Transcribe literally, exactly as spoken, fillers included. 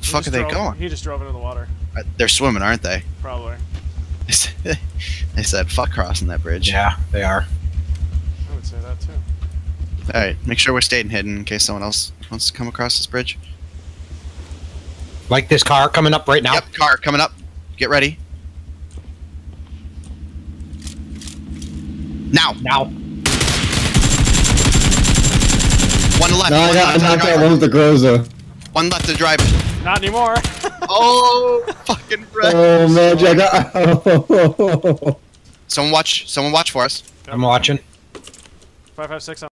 the fuck are they drove, going? He just drove into the water. Uh, They're swimming, aren't they? Probably. They said, fuck crossing that bridge. Yeah, they are. I would say that too. Alright, make sure we're staying hidden in case someone else wants to come across this bridge. Like this car coming up right now? Yep, car coming up. Get ready. Now! Now. One left. No, I one got I left to the knocked out driver. one with the Groza. One left to drive. Not anymore. Oh, fucking red. Oh man, Jack. I- Someone watch. Someone watch for us. I'm watching. Five five six.